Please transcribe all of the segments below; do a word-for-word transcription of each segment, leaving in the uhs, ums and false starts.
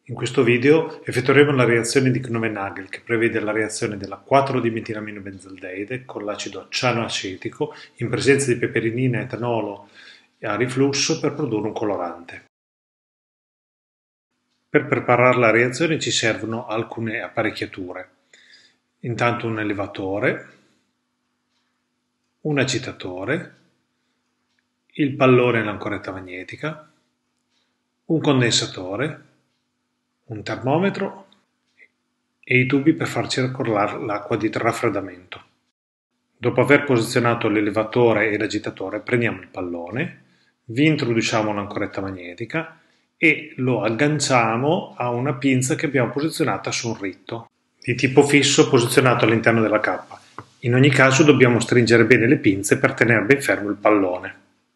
In questo video effettueremo la reazione di Knoevenagel che prevede la reazione della quattro-dimetilamino-benzaldeide con l'acido cianoacetico in presenza di peperinina e etanolo a riflusso per produrre un colorante. Per preparare la reazione ci servono alcune apparecchiature. Intanto un elevatore, un agitatore, il pallone e l'ancoretta magnetica, un condensatore, un termometro e i tubi per far circolare l'acqua di raffreddamento. Dopo aver posizionato l'elevatore e l'agitatore, prendiamo il pallone, vi introduciamo l'ancoretta magnetica e lo agganciamo a una pinza che abbiamo posizionata su un ritto di tipo fisso posizionato all'interno della cappa. In ogni caso dobbiamo stringere bene le pinze per tenere ben fermo il pallone.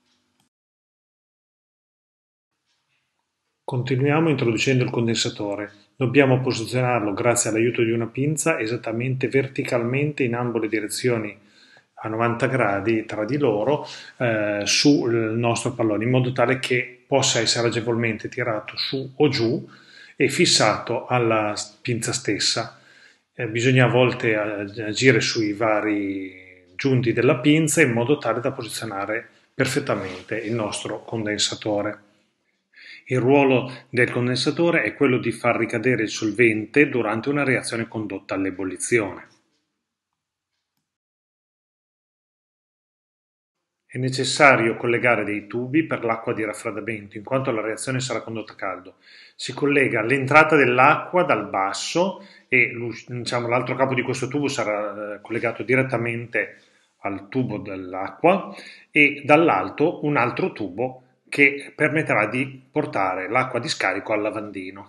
Continuiamo introducendo il condensatore. Dobbiamo posizionarlo, grazie all'aiuto di una pinza, esattamente verticalmente in ambo le direzioni a novanta gradi tra di loro eh, sul nostro pallone, in modo tale che possa essere agevolmente tirato su o giù e fissato alla pinza stessa. Eh, bisogna a volte agire sui vari giunti della pinza in modo tale da posizionare perfettamente il nostro condensatore. Il ruolo del condensatore è quello di far ricadere il solvente durante una reazione condotta all'ebollizione. È necessario collegare dei tubi per l'acqua di raffreddamento, in quanto la reazione sarà condotta a caldo. Si collega l'entrata dell'acqua dal basso e diciamo, l'altro capo di questo tubo sarà collegato direttamente al tubo dell'acqua e dall'alto un altro tubo che permetterà di portare l'acqua di scarico al lavandino.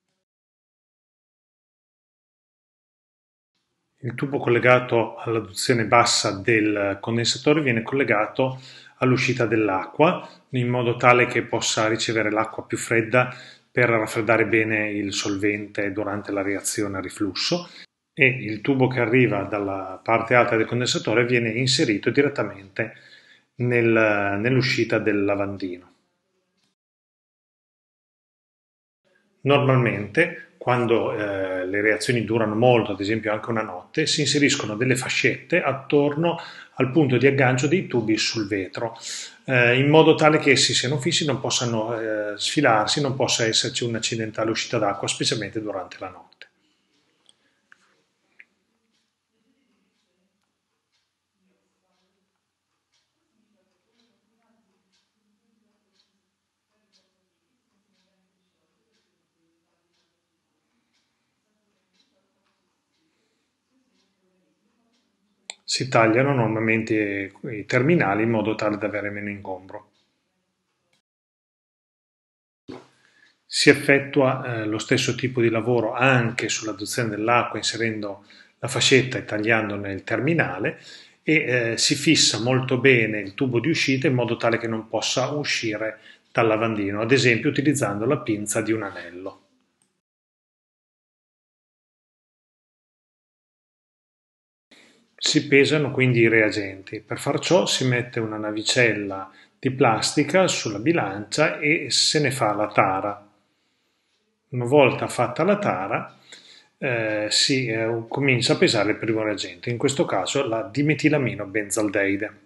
Il tubo collegato all'adduzione bassa del condensatore viene collegato all'uscita dell'acqua in modo tale che possa ricevere l'acqua più fredda per raffreddare bene il solvente durante la reazione a riflusso, e il tubo che arriva dalla parte alta del condensatore viene inserito direttamente nel, nell'uscita del lavandino. Normalmente, quando eh, le reazioni durano molto, ad esempio anche una notte, si inseriscono delle fascette attorno al punto di aggancio dei tubi sul vetro, eh, in modo tale che essi siano fissi, non possano eh, sfilarsi, non possa esserci un'accidentale uscita d'acqua, specialmente durante la notte. Si tagliano normalmente i terminali in modo tale da avere meno ingombro. Si effettua eh, lo stesso tipo di lavoro anche sull'adduzione dell'acqua inserendo la fascetta e tagliandone il terminale, e eh, si fissa molto bene il tubo di uscita in modo tale che non possa uscire dal lavandino, ad esempio utilizzando la pinza di un anello. Si pesano quindi i reagenti. Per far ciò si mette una navicella di plastica sulla bilancia e se ne fa la tara. Una volta fatta la tara eh, si eh, comincia a pesare il primo reagente, in questo caso la dimetilamino benzaldeide.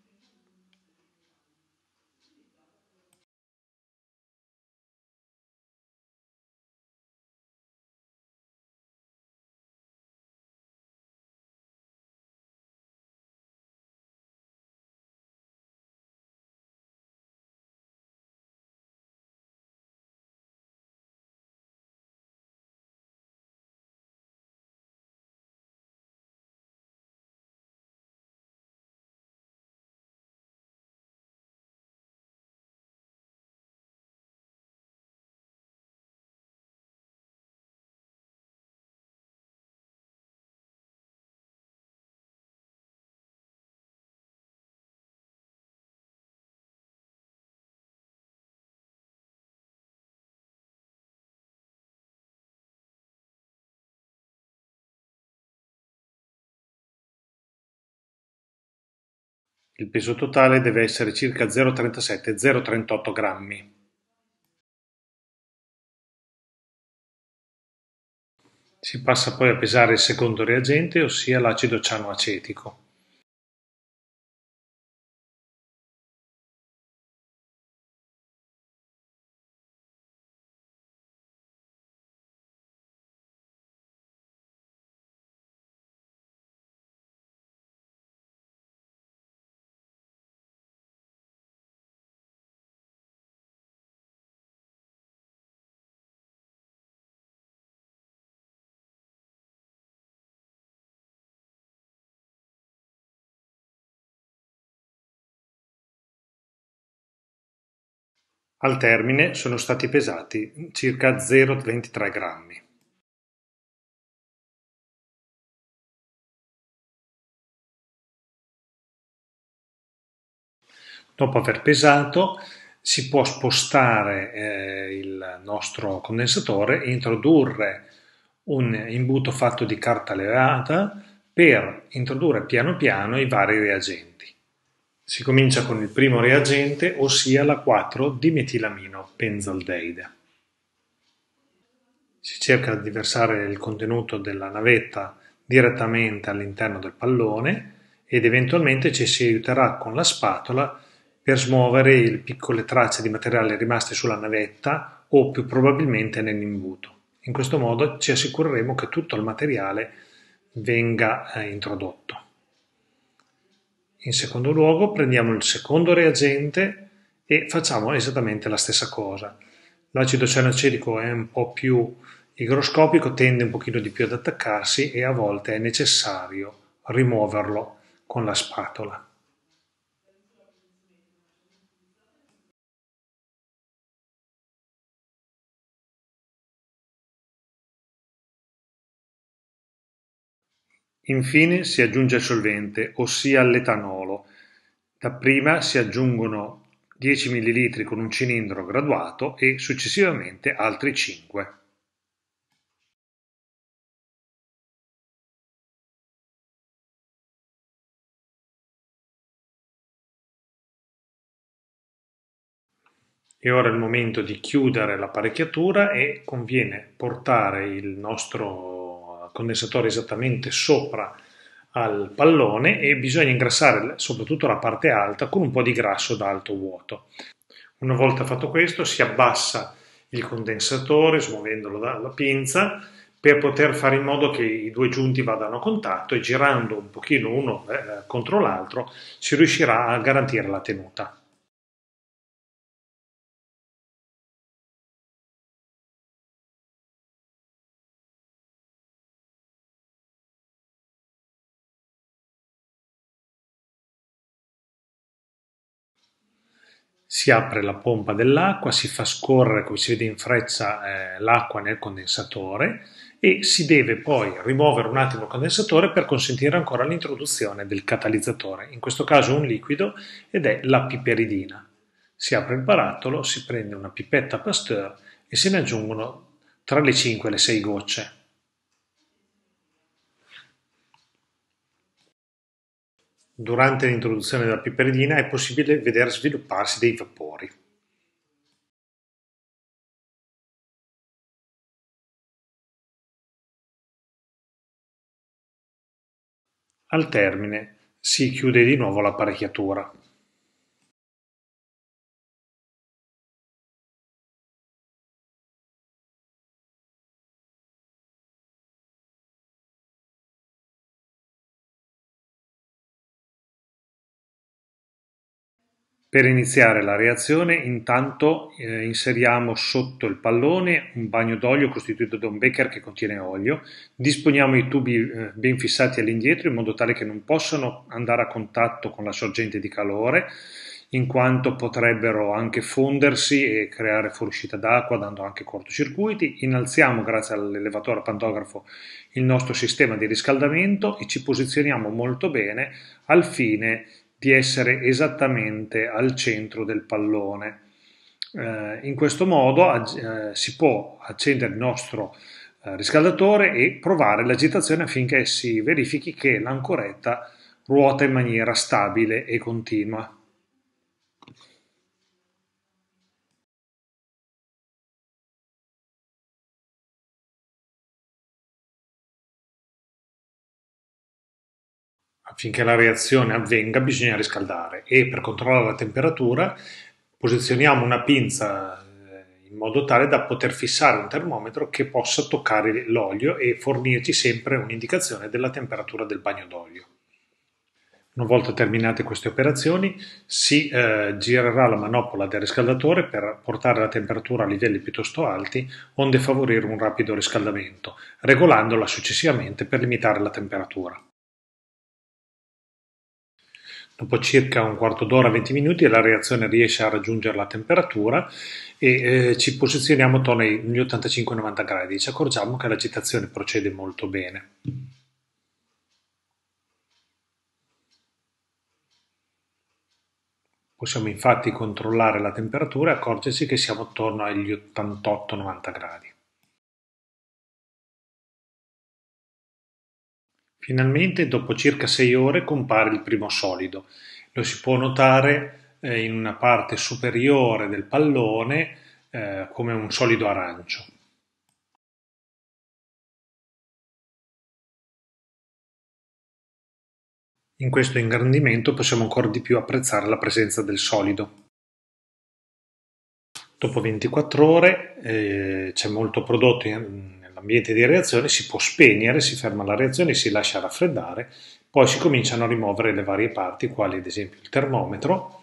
Il peso totale deve essere circa zero virgola trentasette zero virgola trentotto grammi. Si passa poi a pesare il secondo reagente, ossia l'acido cianoacetico. Al termine sono stati pesati circa zero virgola ventitré grammi. Dopo aver pesato, si può spostare eh, il nostro condensatore e introdurre un imbuto fatto di carta levata per introdurre piano piano i vari reagenti. Si comincia con il primo reagente, ossia la quattro dimetilamino benzaldeide. Si cerca di versare il contenuto della navetta direttamente all'interno del pallone ed eventualmente ci si aiuterà con la spatola per smuovere le piccole tracce di materiale rimaste sulla navetta o più probabilmente nell'imbuto. In questo modo ci assicureremo che tutto il materiale venga eh, introdotto. In secondo luogo prendiamo il secondo reagente e facciamo esattamente la stessa cosa. L'acido cianoacetico è un po' più igroscopico, tende un pochino di più ad attaccarsi e a volte è necessario rimuoverlo con la spatola. Infine si aggiunge il solvente, ossia l'etanolo. Dapprima si aggiungono dieci millilitri con un cilindro graduato e successivamente altri cinque. E ora è il momento di chiudere l'apparecchiatura e conviene portare il nostro condensatore esattamente sopra al pallone e bisogna ingrassare soprattutto la parte alta con un po' di grasso da alto vuoto. Una volta fatto questo si abbassa il condensatore smuovendolo dalla pinza per poter fare in modo che i due giunti vadano a contatto e girando un pochino uno eh, contro l'altro si riuscirà a garantire la tenuta. Si apre la pompa dell'acqua, si fa scorrere, come si vede in freccia, eh, l'acqua nel condensatore e si deve poi rimuovere un attimo il condensatore per consentire ancora l'introduzione del catalizzatore, in questo caso un liquido ed è la piperidina. Si apre il barattolo, si prende una pipetta Pasteur e se ne aggiungono tra le cinque e le sei gocce. Durante l'introduzione della piperidina è possibile vedere svilupparsi dei vapori. Al termine si chiude di nuovo l'apparecchiatura. Per iniziare la reazione, intanto eh, inseriamo sotto il pallone un bagno d'olio costituito da un becher che contiene olio, disponiamo i tubi eh, ben fissati all'indietro in modo tale che non possano andare a contatto con la sorgente di calore, in quanto potrebbero anche fondersi e creare fuoriuscita d'acqua, dando anche cortocircuiti. Innalziamo, grazie all'elevatore pantografo, il nostro sistema di riscaldamento e ci posizioniamo molto bene al fine di essere esattamente al centro del pallone. Eh, in questo modo eh, si può accendere il nostro eh, riscaldatore e provare l'agitazione affinché si verifichi che l'ancoretta ruota in maniera stabile e continua. Affinché la reazione avvenga bisogna riscaldare e per controllare la temperatura posizioniamo una pinza eh, in modo tale da poter fissare un termometro che possa toccare l'olio e fornirci sempre un'indicazione della temperatura del bagno d'olio. Una volta terminate queste operazioni si eh, girerà la manopola del riscaldatore per portare la temperatura a livelli piuttosto alti, onde favorire un rapido riscaldamento, regolandola successivamente per limitare la temperatura. Dopo circa un quarto d'ora, venti minuti, la reazione riesce a raggiungere la temperatura e eh, ci posizioniamo attorno agli ottantacinque novanta gradi. Ci accorgiamo che l'agitazione procede molto bene. Possiamo infatti controllare la temperatura e accorgersi che siamo attorno agli ottantotto novanta gradi. Finalmente, dopo circa sei ore, compare il primo solido. Lo si può notare eh, in una parte superiore del pallone eh, come un solido arancio. In questo ingrandimento possiamo ancora di più apprezzare la presenza del solido. Dopo ventiquattro ore eh, c'è molto prodotto in- nell'ambiente di reazione, si può spegnere, si ferma la reazione, si lascia raffreddare, poi si cominciano a rimuovere le varie parti, quali ad esempio il termometro,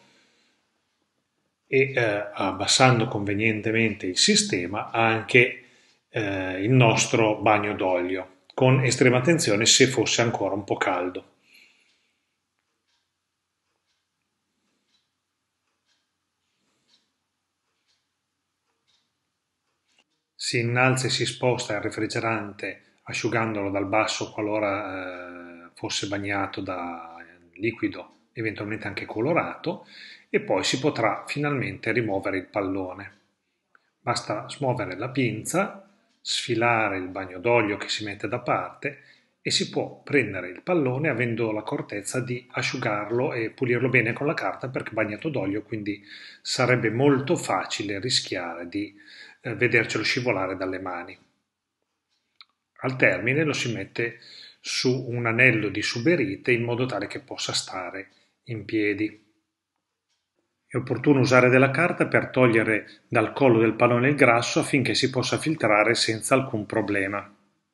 e eh, abbassando convenientemente il sistema anche eh, il nostro bagno d'olio, con estrema attenzione se fosse ancora un po' caldo. Si innalza e si sposta il refrigerante asciugandolo dal basso qualora eh, fosse bagnato da liquido, eventualmente anche colorato, e poi si potrà finalmente rimuovere il pallone. Basta smuovere la pinza, sfilare il bagno d'olio che si mette da parte e si può prendere il pallone avendo l'accortezza di asciugarlo e pulirlo bene con la carta perché è bagnato d'olio, quindi sarebbe molto facile rischiare di eh, vedercelo scivolare dalle mani. Al termine lo si mette su un anello di suberite in modo tale che possa stare in piedi. È opportuno usare della carta per togliere dal collo del pallone il grasso affinché si possa filtrare senza alcun problema.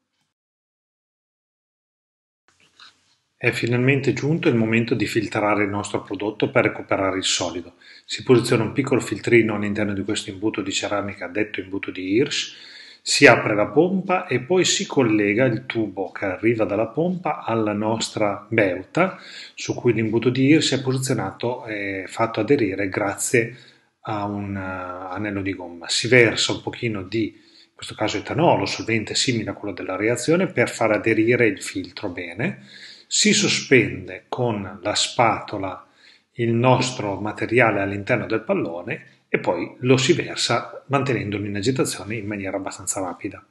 È finalmente giunto il momento di filtrare il nostro prodotto per recuperare il solido. Si posiziona un piccolo filtrino all'interno di questo imbuto di ceramica detto imbuto di Hirsch, si apre la pompa e poi si collega il tubo che arriva dalla pompa alla nostra beuta su cui l'imbuto di Hirsch è posizionato e fatto aderire grazie a un uh, anello di gomma. Si versa un pochino di, in questo caso etanolo, solvente simile a quello della reazione, per far aderire il filtro bene. Si sospende con la spatola il nostro materiale all'interno del pallone e poi lo si versa mantenendolo in agitazione in maniera abbastanza rapida.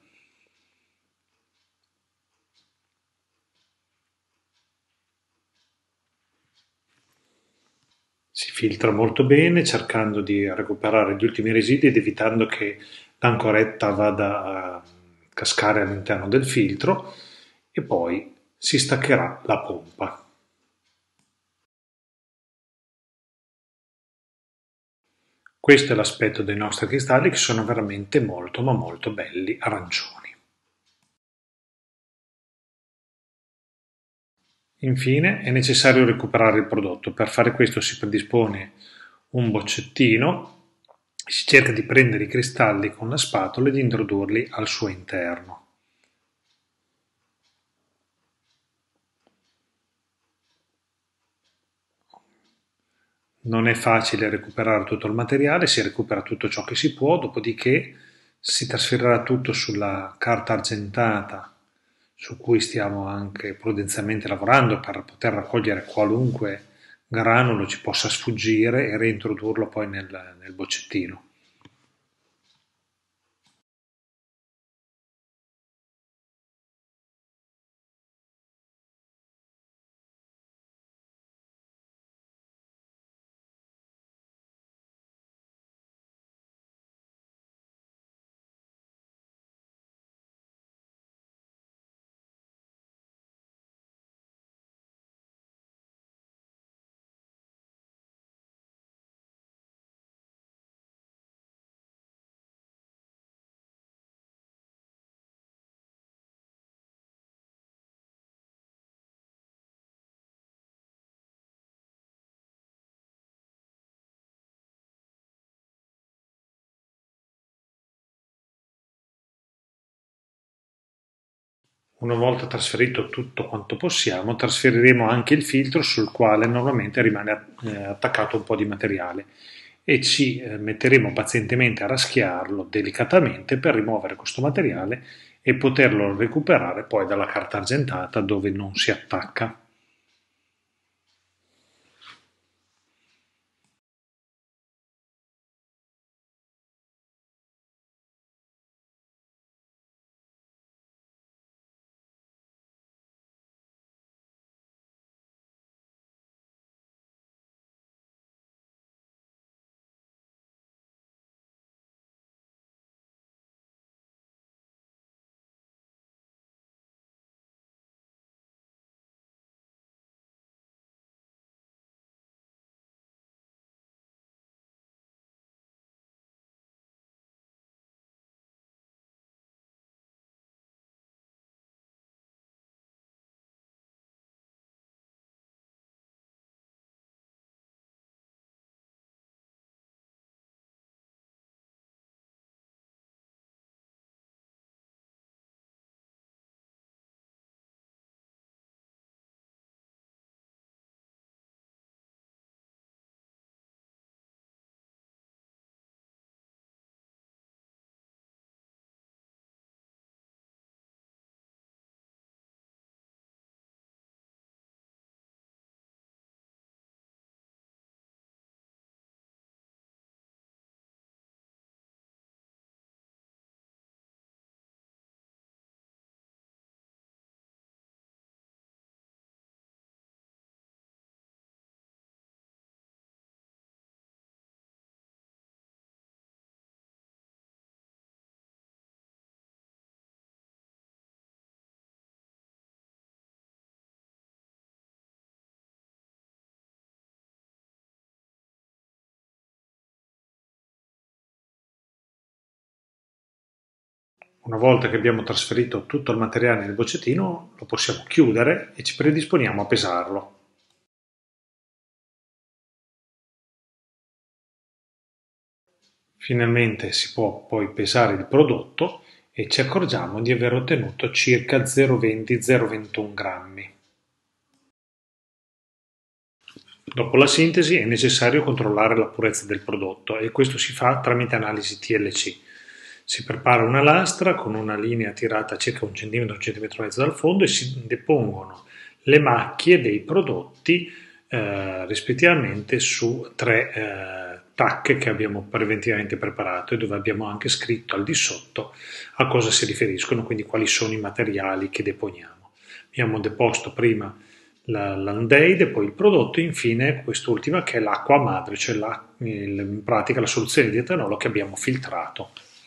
Si filtra molto bene cercando di recuperare gli ultimi residui ed evitando che l'ancoretta vada a cascare all'interno del filtro e poi si staccherà la pompa. Questo è l'aspetto dei nostri cristalli che sono veramente molto ma molto belli arancioni. Infine è necessario recuperare il prodotto. Per fare questo si predispone un boccettino, si cerca di prendere i cristalli con la spatola e di introdurli al suo interno. Non è facile recuperare tutto il materiale, si recupera tutto ciò che si può, dopodiché si trasferirà tutto sulla carta argentata su cui stiamo anche prudenzialmente lavorando per poter raccogliere qualunque granulo ci possa sfuggire e reintrodurlo poi nel, nel boccettino. Una volta trasferito tutto quanto possiamo, trasferiremo anche il filtro sul quale normalmente rimane eh, attaccato un po' di materiale e ci eh, metteremo pazientemente a raschiarlo delicatamente per rimuovere questo materiale e poterlo recuperare poi dalla carta argentata dove non si attacca. Una volta che abbiamo trasferito tutto il materiale nel boccettino, lo possiamo chiudere e ci predisponiamo a pesarlo. Finalmente si può poi pesare il prodotto e ci accorgiamo di aver ottenuto circa zero virgola venti zero virgola ventuno grammi. Dopo la sintesi è necessario controllare la purezza del prodotto e questo si fa tramite analisi T L C. Si prepara una lastra con una linea tirata a circa un centimetro, un centimetro e mezzo dal fondo e si depongono le macchie dei prodotti eh, rispettivamente su tre eh, tacche che abbiamo preventivamente preparato e dove abbiamo anche scritto al di sotto a cosa si riferiscono, quindi quali sono i materiali che deponiamo. Abbiamo deposto prima l'aldeide, poi il prodotto e infine quest'ultima che è l'acqua madre, cioè la, in pratica la soluzione di etanolo che abbiamo filtrato.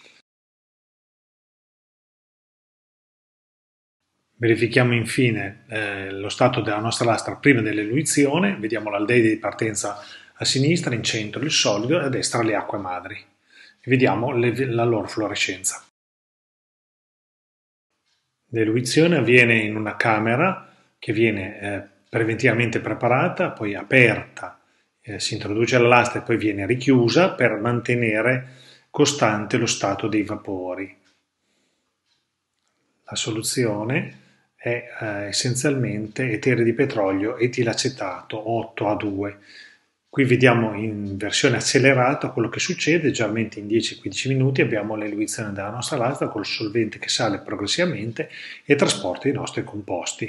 Verifichiamo infine eh, lo stato della nostra lastra prima dell'eluizione, vediamo l'aldeide di partenza a sinistra, in centro il solido e a destra le acque madri e vediamo le, la loro fluorescenza. L'eluizione avviene in una camera che viene eh, preventivamente preparata, poi aperta, eh, si introduce la lastra e poi viene richiusa per mantenere costante lo stato dei vapori. La soluzione è eh, essenzialmente etere di petrolio etilacetato otto A due. Qui vediamo in versione accelerata quello che succede, generalmente in dieci quindici minuti abbiamo l'eluizione della nostra lastra col solvente che sale progressivamente e trasporta i nostri composti.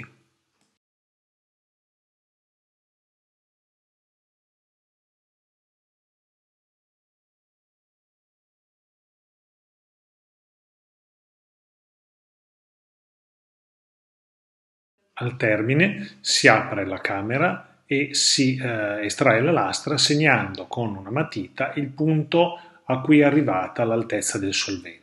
Al termine si apre la camera e si eh, estrae la lastra segnando con una matita il punto a cui è arrivata l'altezza del solvente.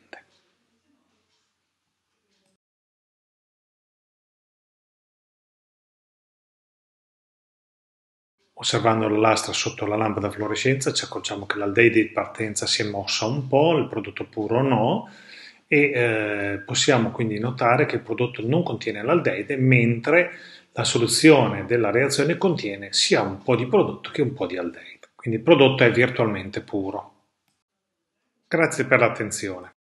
Osservando la lastra sotto la lampada a fluorescenza ci accorgiamo che l'aldeide di partenza si è mossa un po', il prodotto puro no, e eh, possiamo quindi notare che il prodotto non contiene l'aldeide, mentre la soluzione della reazione contiene sia un po' di prodotto che un po' di aldeide. Quindi il prodotto è virtualmente puro. Grazie per l'attenzione.